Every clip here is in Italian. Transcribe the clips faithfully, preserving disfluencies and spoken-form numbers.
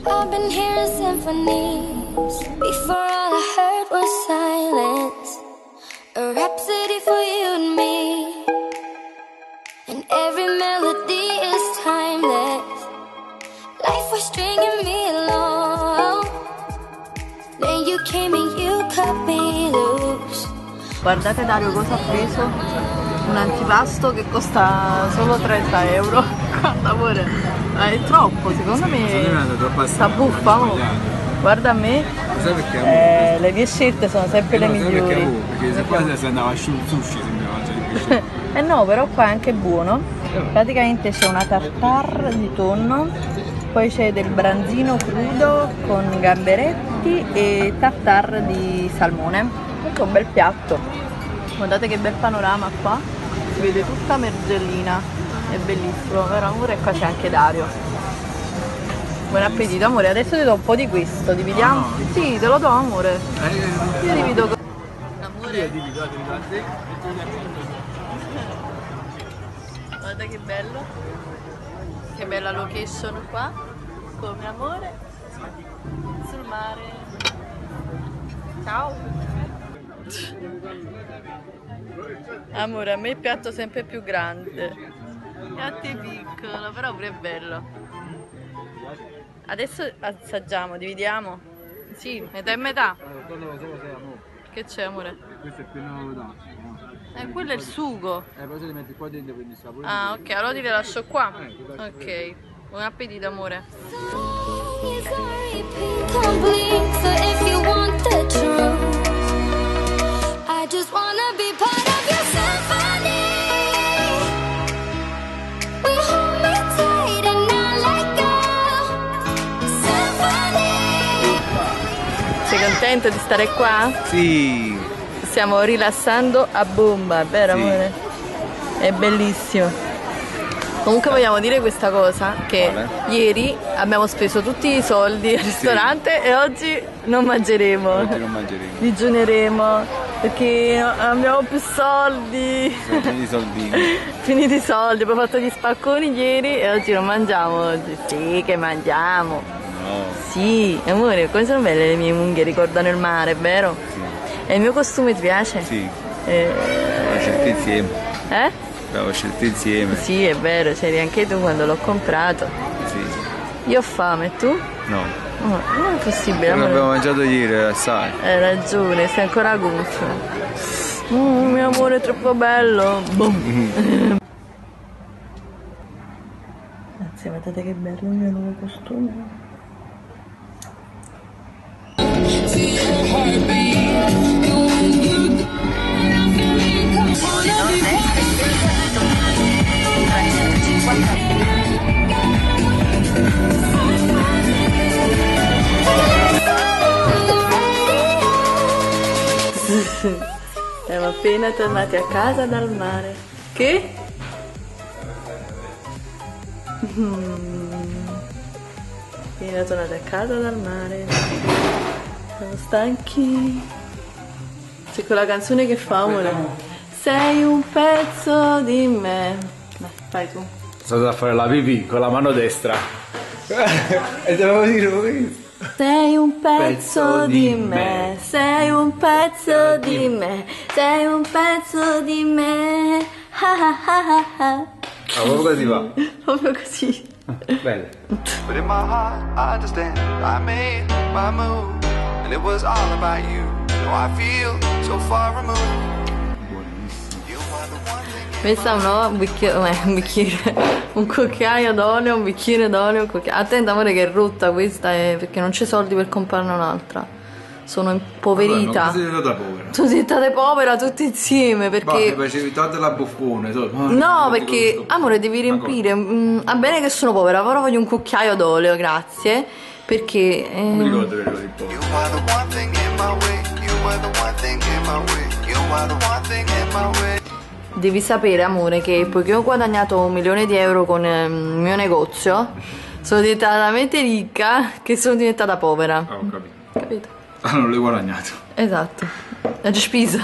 I've been hearing symphonies. Before all I heard was silence. A rhapsody for you and me. And every melody is timeless. Life was stringing me along. Then you came and you cut me loose. Guardate Dario cosa ha preso. Un antipasto che costa solo trenta euro. Guarda pure, è troppo, secondo me sta buffa. Oh. Guarda a me, eh, le mie scelte sono sempre eh le no, migliori. Perché, oh, perché se qua si andava a sushi sembrava mangiare. Eh no, però qua è anche buono. Praticamente c'è una tartare di tonno, poi c'è del branzino crudo con gamberetti e tartare di salmone. Questo è un bel piatto. Guardate che bel panorama qua, si vede tutta Mergellina, è bellissimo, vero amore? E qua c'è anche Dario. Buon appetito amore, adesso ti do un po' di questo, dividiamo? No, no. Sì, te lo do amore. Eh, Io divido con... Amore. Guarda che bello, che bella location qua, come amore, sul mare. Ciao. Amore, a me il piatto sempre più grande, piatti piccolo, però pure è bello. Adesso assaggiamo, dividiamo? Sì, metà e metà. Che c'è amore? Questo è pieno d'acqua. Eh, quello è il sugo. Eh, poi se li metti qua dentro quindi sapore. Ah, ok, allora ti le lascio qua. Ok, buon appetito amore. Sei contento di stare qua? Sì. Stiamo rilassando a bomba, vero sì. Amore? È bellissimo. Comunque vogliamo dire questa cosa, che vale. Ieri abbiamo speso tutti i soldi al ristorante sì. E oggi non mangeremo. Oggi non mangeremo. Digiuneremo perché non abbiamo più soldi. Sono finiti i soldini. Finiti i soldi, abbiamo fatto gli spacconi ieri e oggi non mangiamo oggi. Sì che mangiamo. No. Sì, amore, come sono belle le mie unghie, ricordano il mare, vero? Sì. E il mio costume ti piace? Sì. Eh... L'ho scelto insieme. Eh? L'ho scelto insieme. Sì, è vero, c'eri anche tu quando l'ho comprato. Sì. Io ho fame, tu? No. Oh, non è possibile. Non abbiamo mangiato ieri, assai. Hai ragione, sei ancora gonfio. Mm, mio amore è troppo bello. Boom. Grazie, guardate che bello il mio nuovo costume. Siamo appena tornati a casa dal mare. Che? Appena tornati a casa dal mare. Siamo stanchi. C'è quella canzone che fa amore. Sei un pezzo di me. Dai, fai tu. Sono andato a fare la pipì con la mano destra. E devo dire questo. Sei un pezzo di me, sei un pezzo di me, sei un pezzo di me. Ah ah ah ah. Ah, proprio così va. Proprio così. Bello. But in my heart, I understand. I made my move, and it was all about you. No, I feel so far removed. Questa è un nuovo bicchiere, un bicchiere, un cucchiaio d'olio, un bicchiere d'olio, un cucchiaio. Attenta amore che è rotta questa, è perché non c'è soldi per comprarne un'altra. Sono impoverita. Ma sei diventata povera. Sono diventate povera tutte insieme perché... Ma facevi tante la buffone. So. No, perché amore devi riempire. Mm, va bene che sono povera, però voglio un cucchiaio d'olio, grazie. Perché... Eh... Non mi ricordo che ero di povera. Devi sapere amore che poiché ho guadagnato un milione di euro con il mio negozio, sono diventata talmente ricca che sono diventata povera. Ah, ho capito. Capito? Ah, non l'hai guadagnato. Esatto. È già spesa.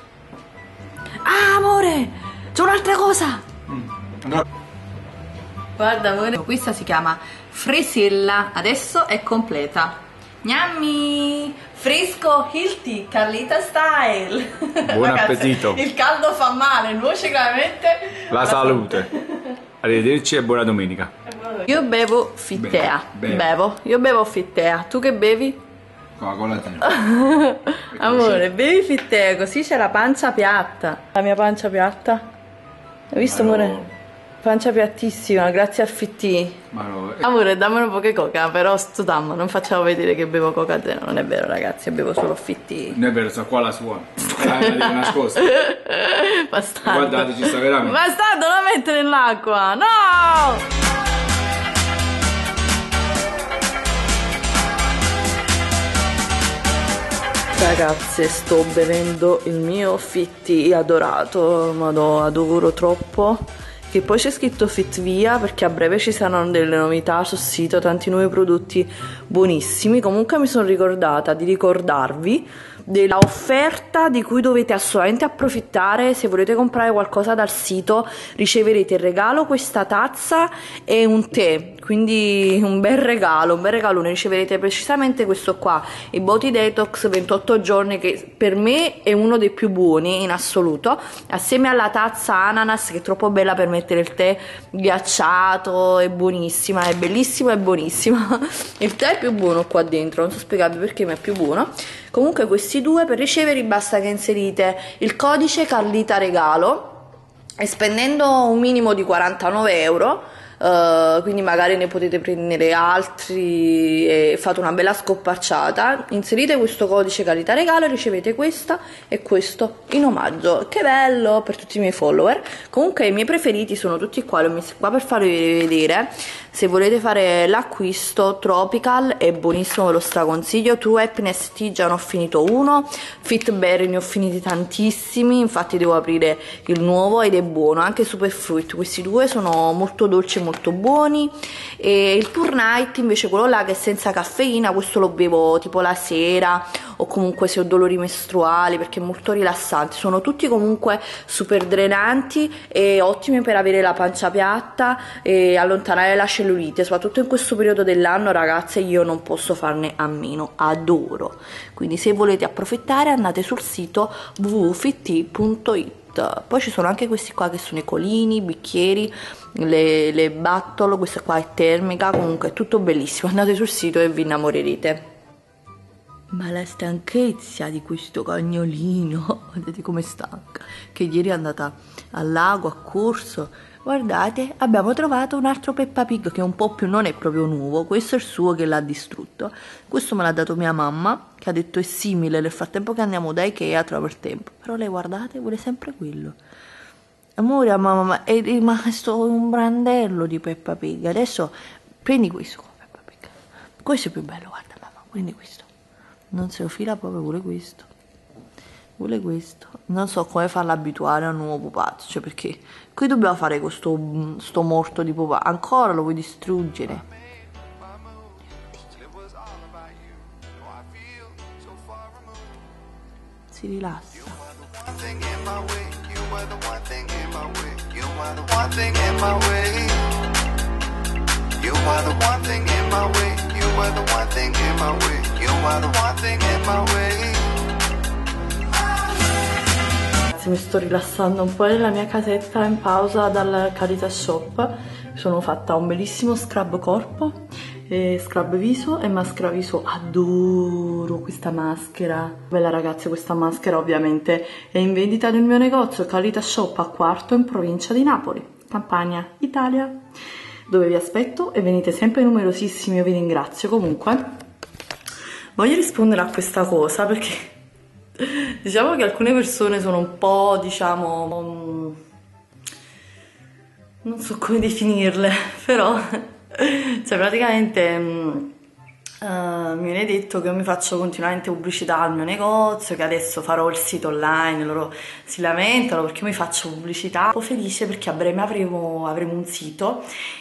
Ah amore, c'è un'altra cosa. Mm. No. Guarda amore, questa si chiama fresella, adesso è completa. Gnammi! Fresco healthy, Carlita style. Buon Ragazzi, appetito. Il caldo fa male, nuoce chiaramente La salute. Arrivederci e buona domenica. Io bevo Fittea. Be- bevo. Bevo. Io bevo Fittea. Tu che bevi? Coca-Cola zero. Amore, bevi Fittea, così c'è la pancia piatta. La mia pancia piatta. Hai visto Ma no. amore? Pancia piattissima, grazie a Fitti. Ma no. Amore, dammi un po' che coca, però sto dammo, non facciamo vedere che bevo coca zero, non è vero ragazzi, bevo solo Fitti. Non è vero, sta qua la sua. Eh, la dico nascosta. Bastardo. Guardate, ci sta veramente. Bastardo, non la mettere nell'acqua, no! Ragazze, sto bevendo il mio Fitti adorato, ma lo adoro troppo. Che poi c'è scritto Fit Via perché a breve ci saranno delle novità sul sito, tanti nuovi prodotti buonissimi. Comunque mi sono ricordata di ricordarvi della offerta di cui dovete assolutamente approfittare. Se volete comprare qualcosa dal sito riceverete in regalo questa tazza e un tè, quindi un bel regalo, un bel regalone. Riceverete precisamente questo qua, il Body Detox ventotto giorni, che per me è uno dei più buoni in assoluto, assieme alla tazza ananas che è troppo bella per mettere il tè ghiacciato, è buonissima, è bellissima e buonissima. Il tè è più buono qua dentro, non so spiegarvi perché, ma è più buono. Comunque questi due, per riceverli basta che inserite il codice Carlita Regalo e spendendo un minimo di quarantanove euro, Uh, quindi magari ne potete prendere altri e fate una bella scopacciata, inserite questo codice Carlita Regalo e ricevete questa e questo in omaggio. Che bello, per tutti i miei follower. Comunque i miei preferiti sono tutti qua, li ho messi qua per farvi vedere. Se volete fare l'acquisto, Tropical è buonissimo, ve lo straconsiglio. True Happiness Tea già ne ho finito uno, Fit Berry ne ho finiti tantissimi, infatti devo aprire il nuovo ed è buono. Anche Super Fruit, questi due sono molto dolci e molto buoni. E il Tour Night invece, quello là che è senza caffeina, questo lo bevo tipo la sera o comunque se ho dolori mestruali, perché è molto rilassante. Sono tutti comunque super drenanti e ottimi per avere la pancia piatta e allontanare la cellulite, soprattutto in questo periodo dell'anno ragazze. Io non posso farne a meno, adoro. Quindi se volete approfittare andate sul sito w w w punto fit punto it. Poi ci sono anche questi qua che sono i colini, i bicchieri, le, le battle, questa qua è termica, comunque è tutto bellissimo. Andate sul sito e vi innamorerete. Ma la stanchezza di questo cagnolino, guardate come stanca, che ieri è andata al lago, ha corso. Guardate, abbiamo trovato un altro Peppa Pig che è un po' più, non è proprio nuovo, questo è il suo che l'ha distrutto. Questo me l'ha dato mia mamma, che ha detto è simile, nel frattempo che andiamo da Ikea trova il tempo. Però lei, guardate, vuole sempre quello. Amore, mamma, è rimasto un brandello di Peppa Pig. Adesso prendi questo come Peppa Pig. Questo è più bello, guarda mamma, prendi questo. Non se lo fila proprio, vuole questo. Vuole questo. Non so come farla abituare a un nuovo pupazzo, cioè perché qui dobbiamo fare questo sto morto di pupazzo. Ancora lo vuoi distruggere? Si rilassa. Mi sto rilassando un po' nella mia casetta in pausa dal Carita Shop. Mi sono fatta un bellissimo scrub corpo, e scrub viso e maschera viso. Adoro questa maschera. Bella ragazzi, questa maschera ovviamente è in vendita nel mio negozio Carita Shop a Quarto in provincia di Napoli, Campania, Italia, dove vi aspetto e venite sempre numerosissimi, io vi ringrazio. Comunque voglio rispondere a questa cosa perché diciamo che alcune persone sono un po', diciamo, non so come definirle, però cioè praticamente Uh, mi viene detto che io mi faccio continuamente pubblicità al mio negozio, che adesso farò il sito online, loro si lamentano perché io mi faccio pubblicità. Un po' felice perché a breve avremo, avremo un sito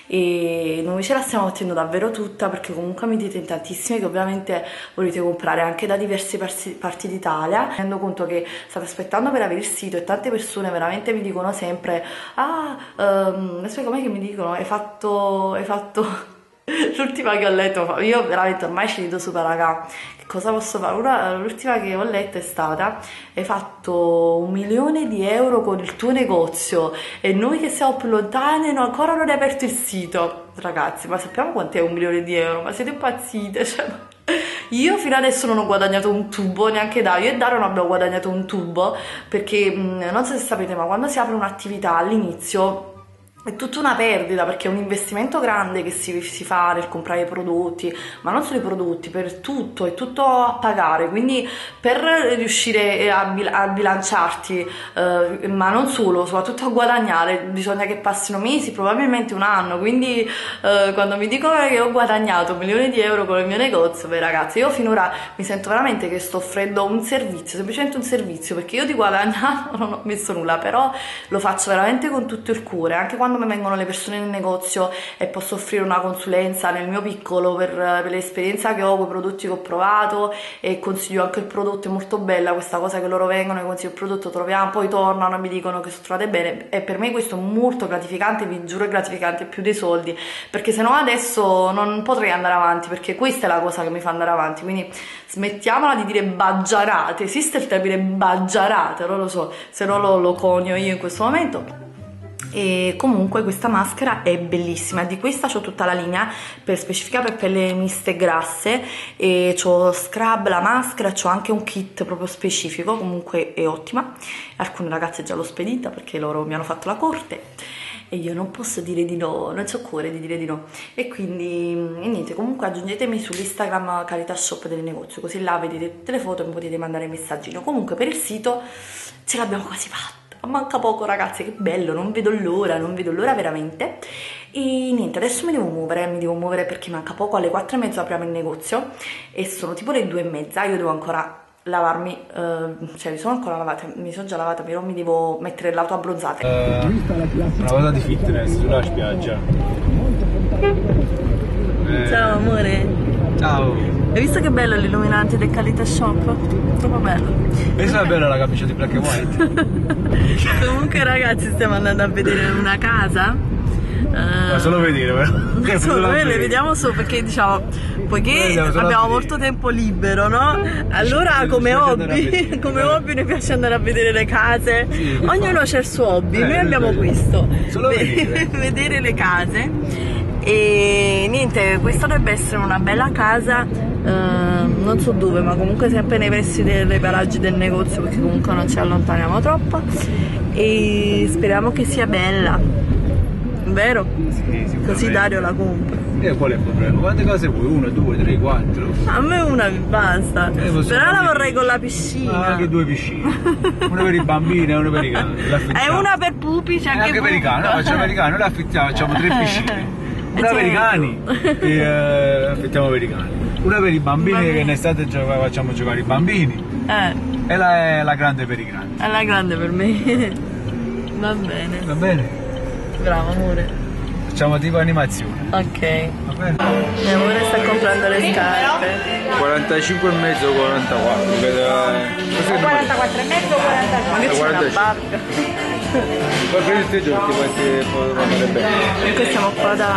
e noi ce la stiamo mettendo davvero tutta, perché comunque mi dite in tantissimi che ovviamente volete comprare anche da diverse parti d'Italia. Mi rendo conto che state aspettando per avere il sito e tante persone veramente mi dicono sempre ah, um, aspetta, com'è che mi dicono? Hai fatto... hai fatto... L'ultima che ho letto, io veramente ormai ci rido super, raga, che cosa posso fare? L'ultima che ho letto è stata: hai fatto un milione di euro con il tuo negozio e noi che siamo più lontani no, ancora non hai aperto il sito. Ragazzi, ma sappiamo quant'è un milione di euro? Ma siete impazzite? Cioè, io fino adesso non ho guadagnato un tubo, neanche Dario e Dario non abbiamo guadagnato un tubo, perché mh, non so se sapete, ma quando si apre un'attività all'inizio è tutta una perdita, perché è un investimento grande che si, si fa nel comprare i prodotti, ma non solo i prodotti, per tutto, è tutto a pagare, quindi per riuscire a, bil a bilanciarti, eh, ma non solo, soprattutto a guadagnare, bisogna che passino mesi, probabilmente un anno, quindi eh, quando mi dicono che ho guadagnato un milione di euro con il mio negozio, beh ragazzi, io finora mi sento veramente che sto offrendo un servizio, semplicemente un servizio, perché io di guadagnato non ho messo nulla, però lo faccio veramente con tutto il cuore, anche quando mi vengono le persone nel negozio e posso offrire una consulenza nel mio piccolo per, per l'esperienza che ho con i prodotti che ho provato, e consiglio anche il prodotto. È molto bella questa cosa che loro vengono e consiglio il prodotto, troviamo, poi tornano e mi dicono che sono trovate bene, e per me questo è molto gratificante, vi giuro è gratificante più dei soldi, perché se no adesso non potrei andare avanti, perché questa è la cosa che mi fa andare avanti. Quindi smettiamola di dire baggiarate, esiste il termine baggiarate, non lo so, se no lo, lo conio io in questo momento. E comunque questa maschera è bellissima, di questa c'ho tutta la linea per specifica per pelle miste e grasse, e c'ho scrub, la maschera, c'ho anche un kit proprio specifico, comunque è ottima. Alcune ragazze già l'ho spedita perché loro mi hanno fatto la corte e io non posso dire di no, non c'ho cuore di dire di no, e quindi e niente, comunque aggiungetemi sull'Instagram Caritas Shop del negozio, così là vedete tutte le foto e mi potete mandare il messaggino. Comunque per il sito ce l'abbiamo quasi fatta, manca poco ragazzi, che bello, non vedo l'ora, non vedo l'ora veramente. E niente, adesso mi devo muovere, mi devo muovere perché manca poco, alle quattro e mezza apriamo il negozio e sono tipo le due e mezza, io devo ancora lavarmi, uh, cioè mi sono ancora lavata, mi sono già lavata, però mi devo mettere l'auto abbronzata. Uh, una cosa di fitness sulla spiaggia. Eh. Ciao amore. Ciao. Hai visto che bello l'illuminante del Caritas Shop? Troppo bello. Questa è bella la camicia di black and white. Comunque ragazzi, stiamo andando a vedere una casa. Uh, Ma solo vedere, però. Solo vedere, vediamo solo perché diciamo, poiché abbiamo molto tempo libero, no? Allora come hobby, come hobby mi piace andare a vedere le case. Sì, ognuno ha il suo hobby, eh, noi abbiamo bello. Questo. Solo vedere. Vedere le case. E niente, questa dovrebbe essere una bella casa, uh, non so dove, ma comunque sempre nei pressi dei, dei paraggi del negozio, perché comunque non ci allontaniamo troppo, e speriamo che sia bella, vero? Sì, così Dario la compra. E qual è il problema? Quante cose vuoi? Una, due, tre, quattro? A me una mi basta, eh, però la vorrei con la piscina. Ah, anche due piscine, una per i bambini e una per i cani. È una per pupi, c'è anche, anche per i cani, no, facciamo per i cani, noi la affittiamo, facciamo tre piscine. Una per i cani, e uh, affittiamo per i cani. Una per i bambini, bambini. Che in estate facciamo giocare i bambini. Eh. E la è la grande per i grandi. È la grande per me. Va bene. Va bene. Bravo amore. Facciamo tipo animazione. Ok. Va bene. Mio amore sta comprando le scarpe. quarantacinque e mezzo, quarantaquattro. quarantaquattro e mezzo, quarantacinque. Ma che c'è una barca? Poi prendi il teggio perché può andare bene. Noi siamo qua da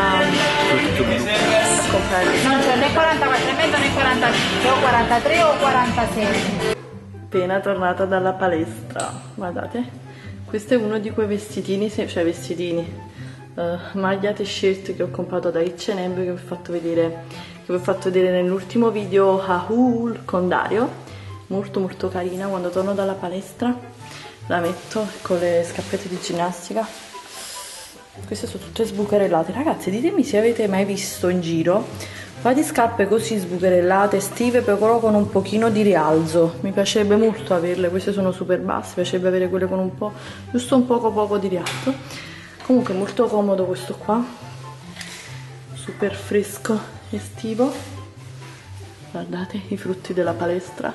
a comprare. Non c'è né quarantaquattro e mezzo né quarantacinque, o quarantatré o quarantasei. Appena tornata dalla palestra, guardate, questo è uno di quei vestitini, cioè vestitini, uh, maglia t-shirt che ho comprato da acca e emme, che vi ho fatto vedere, che vi ho fatto vedere nell'ultimo video a haul con Dario, molto molto carina. Quando torno dalla palestra la metto con le scarpette di ginnastica. Queste sono tutte sbucherellate. Ragazzi, ditemi se avete mai visto in giro un paio di scarpe così sbucherellate, estive, però con un pochino di rialzo. Mi piacerebbe molto averle. Queste sono super basse, mi piacerebbe avere quelle con un po', giusto un poco poco di rialzo. Comunque molto comodo questo qua, super fresco estivo. Guardate i frutti della palestra.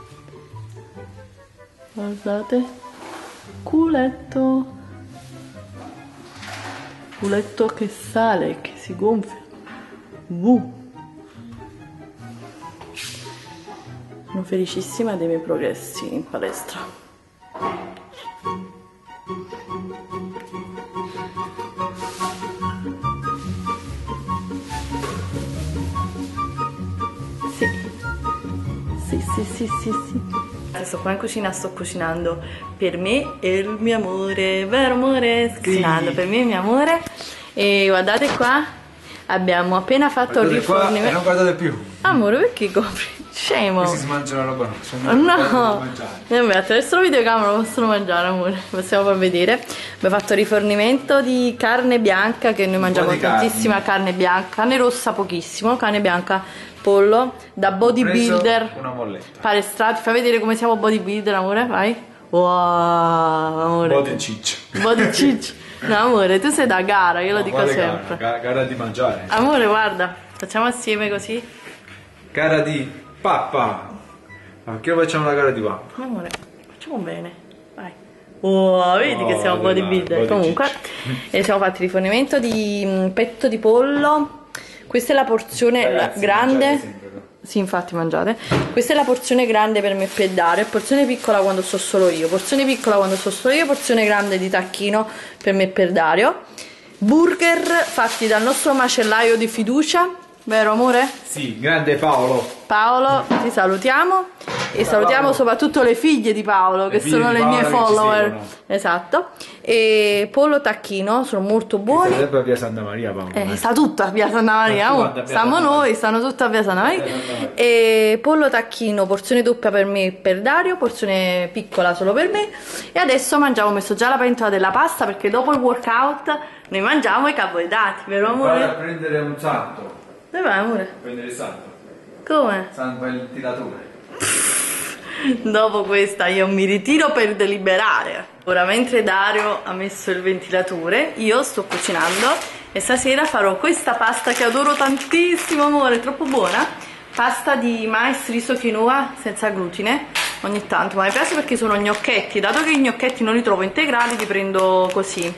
Guardate. Culetto. Culetto che sale, che si gonfia. Uh. Sono felicissima dei miei progressi in palestra. Sì. Sì, sì, sì, sì, sì. Sto qua in cucina, sto cucinando per me e il mio amore, vero amore? Sto cucinando per me e il mio amore. E guardate qua, abbiamo appena fatto il rifornimento. E non guardate più. Amore, perché copri? Scemo. Si mangia la roba, no? No, vabbè, attraverso la videocamera lo possono mangiare, amore, possiamo far vedere. Abbiamo fatto rifornimento di carne bianca, che noi mangiamo tantissima carne. carne bianca, carne rossa pochissimo, carne bianca, pollo, da bodybuilder. Una molletta. Palestrati, fai vedere come siamo bodybuilder, amore, vai. Wow, amore. Body ciccio. Body ciccio. No, amore, tu sei da gara, io lo No, dico quale sempre. Gara? gara di mangiare. Amore, guarda, facciamo assieme così. Gara di pappa. Anche noi facciamo una gara di pappa. Amore, facciamo bene, vai. Oh, vedi Oh, che siamo bodybuilder. body Comunque, e siamo fatti rifornimento di mm, petto di pollo. Questa è la porzione Ragazzi, grande. mangiate sempre, no? Sì, infatti mangiate. Questa è la porzione grande per me per dare, porzione piccola quando sto solo io, porzione piccola quando sto solo io, porzione grande di tacchino per me per Dario. Burger fatti dal nostro macellaio di fiducia, vero amore? Sì, grande Paolo. Paolo, ti salutiamo e salutiamo Paolo. soprattutto le figlie di Paolo, Le che figlie sono di le mie Paolo che ci follower. seguono. Esatto. E pollo tacchino, sono molto buoni. Sempre a via Santa Maria, Paolo. Eh, sta tutto a via Santa Maria, Ma tu oh. guarda, a via Stiamo Santa noi, Maria. stanno tutti a via Santa Maria. Via Santa Maria. E pollo tacchino, porzione doppia per me e per Dario, porzione piccola solo per me. E adesso mangiamo, ho messo già la pentola della pasta perché dopo il workout noi mangiamo i carboidrati, vero Vai a amore? prendere un santo. Dove vai amore? Prendere il santo. Come? Santo è il tiratore. Dopo questa io mi ritiro per deliberare. Ora mentre Dario ha messo il ventilatore io sto cucinando e stasera farò questa pasta che adoro tantissimo amore, è troppo buona. Pasta di mais, riso, quinoa senza glutine ogni tanto, ma mi piace perché sono gnocchetti, dato che i gnocchetti non li trovo integrali li prendo così.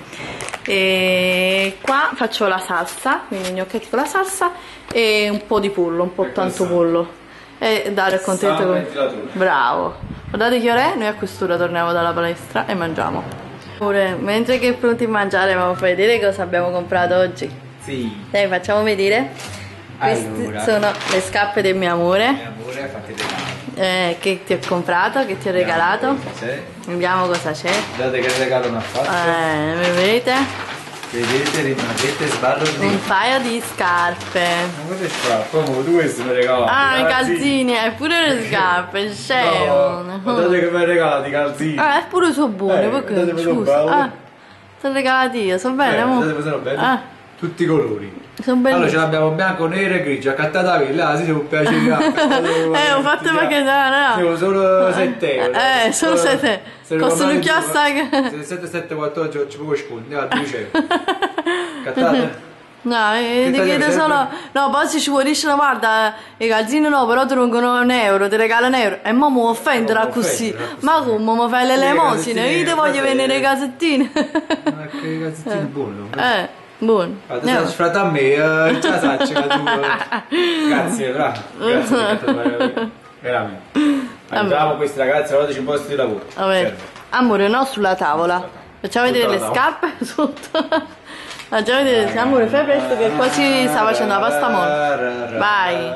E qua faccio la salsa, quindi gnocchetti con la salsa e un po' di pollo, un po' E tanto questo? pollo. E Dario è contento Salve, come... ventilatore. Bravo. Guardate che ore è? Noi a quest'ora torniamo dalla palestra e mangiamo. Ora, mentre che è pronti a mangiare, vamos a vedere cosa abbiamo comprato oggi. Sì. Dai, facciamo vedere. Queste Allora. sono le scarpe del mio amore, Mio amore, fate regalo. eh, che ti ho comprato, che ti ho regalato. C'è. Vediamo cosa c'è. Guardate che regalo mi ha fatto. Eh, vedete? Vedete, rimanete sbarrati. Un paio di scarpe. Ma cosa fa? Come tu questo mi regalati? Ah, i calzini, è pure le scarpe, scemo. No, guardate che mi hai regalato i calzini. Ah, è pure sono buoni, Eh, perché? guardate, sono Scusa. belli. Ah, sono regalati io, sono belle, Eh, amore? guardate, sono belli. Ah, Tutti i colori. sono belli. Allora ce l'abbiamo bianco, nero e grigio. Accattata quella, sì, se un piacere. Eh, ho fatto macchinare, Siamo solo sette euro. Eh, solo sette. Costano un chiostro che... sette sette quattordici ci può sconti, a dieci euro. Cattate? No, eh, ti taglio chiedo serve? solo... No, poi se ci vuoi dire, guarda, i calzini no, però ti vengono un euro, ti regalano un euro. E mo mi offenderà No, mi così. offenderà così. Ma come, mi fai le Le elemosine? calzettine, Io ti voglio fratello. venire i calzettini. Ma che cazzettino buono. Eh, buono. Fate No. frate a me, eh, già sacci che tu. Grazie, bravo. Grazie per cattare veramente. Andiamo questi ragazzi, guardateci un posto di lavoro. Vabbè. Serve. Amore, no sulla tavola. Facciamo Sotto vedere la le tavola. scarpe sotto. Facciamo vedere, amore, fai presto che qua si sta facendo la pasta molle. Vai.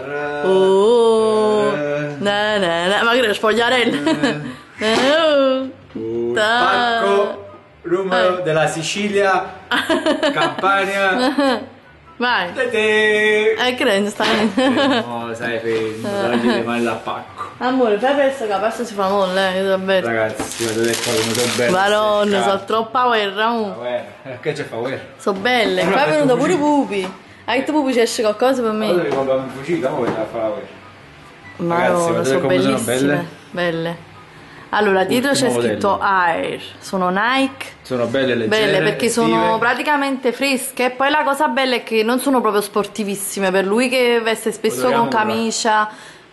Oh. Na, na, na. Ma che è spogliarella? Oh. Un Ta- pacco numero Eh. della Sicilia, Campania. Vai. Tete. Eh, che ne stai? No, sai, fermo, dai, chiede male al pacco. Amore, fai presto che la pasta si fa molle, eh, io so bene. Ragazzi, vedete qua come sono belle. Madonna, queste sono troppo guerra, mo. scarpe. Eh, Che c'è fa guerra? Sono belle. Allora, Qua è venuto tu pure cucini. pupi. Hai detto pupi, ci esce qualcosa per Allora me? li compriamo in cucina, ma vogliamo fare la guerra. Madonna, guardate sono come sono bellissime. Belle. Allora, dietro c'è Ultimo scritto modello. Air. Sono Nike. Sono belle leggere. Belle perché sono estive. praticamente fresche. E poi la cosa bella è che non sono proprio sportivissime. Per lui che veste spesso Odoriamo con camicia,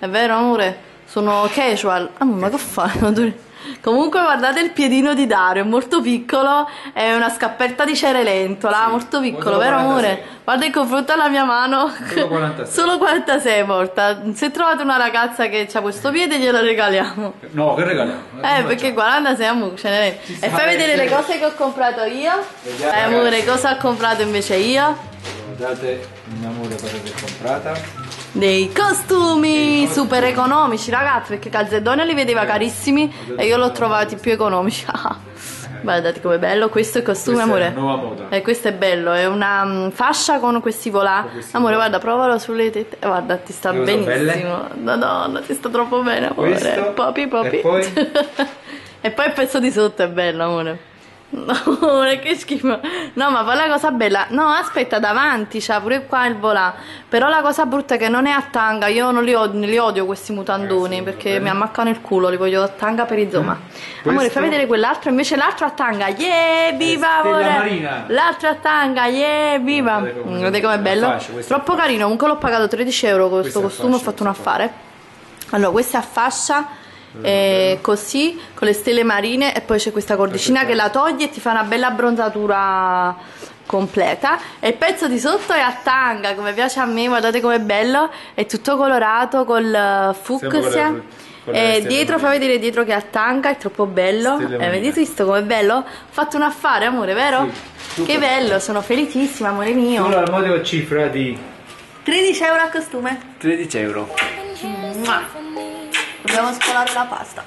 È vero, amore? Sono casual. Amore, ma che fai? Comunque guardate il piedino di Dario, è molto piccolo, è una scappetta di Cenerentola, sì, molto piccolo, vero amore? Guarda in confronto alla mia mano, solo quarantasei, solo quarantasei porta. Se trovate una ragazza che ha questo piede glielo regaliamo. No, che regaliamo? Eh, perché quarantasei amore, Cenerentola. E fai vedere le cose che ho comprato io. Eh, amore, cosa ho comprato invece io? Guardate, mio amore, cosa che ho comprata. Dei costumi super economici, ragazzi, perché Calzedonia li vedeva carissimi e io l'ho trovati più economici. Guardate com'è bello questo è il costume, questa amore. È nuova moda. Eh, questo è bello, è una um, fascia con questi volà. Amore, guarda, provalo sulle tette. Guarda, ti sta benissimo. Madonna, ti sta troppo bene, amore. Questo, Popi, popi. E poi? E poi il pezzo di sotto è bello, amore. No, che schifo. No, ma poi la cosa bella. No, aspetta, davanti c'ha pure qua il volà. Però la cosa brutta è che non è a tanga. Io non li odio, li odio questi mutandoni, perché mi ammaccano il culo. Li voglio a tanga per insomma. Mm. Amore, fai vedere quell'altro. Invece l'altro a tanga. Yeah, viva amore. L'altro a tanga. Yeah, viva. Guardate com'è bello. Fascia, troppo carino. Comunque l'ho pagato tredici euro con questo costume. Ho fatto un affare. Allora, questa è a fascia. E così con le stelle marine e poi c'è questa cordicina che la toglie e ti fa una bella abbronzatura completa e il pezzo di sotto è a tanga come piace a me, guardate com'è bello, è tutto colorato col fucsia e dietro, fa vedere dietro che è a tanga, è troppo bello, eh, vedete visto com'è bello? Ho fatto un affare amore, vero? Sì, che bello, sono felicissima amore mio. Solo al modello cifra di tredici euro a costume, tredici euro. Mua. Dobbiamo scolare la pasta.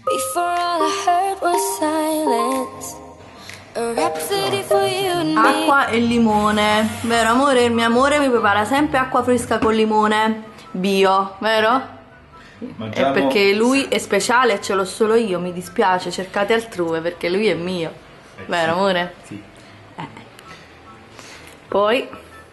Acqua e limone. Vero amore? Il mio amore mi prepara sempre acqua fresca con limone. Bio, vero? Mangiamo. È perché lui è speciale e ce l'ho solo io. Mi dispiace, cercate altrove perché lui è mio. Eh, vero amore? Sì. Eh. Poi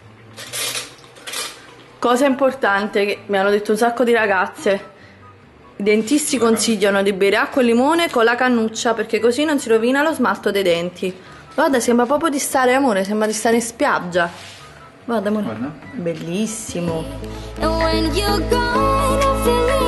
cosa importante che mi hanno detto un sacco di ragazze. I dentisti consigliano di bere acqua e limone con la cannuccia perché così non si rovina lo smalto dei denti. Guarda, sembra proprio di stare, amore, sembra di stare in spiaggia. Guarda, amore. Guarda. Bellissimo.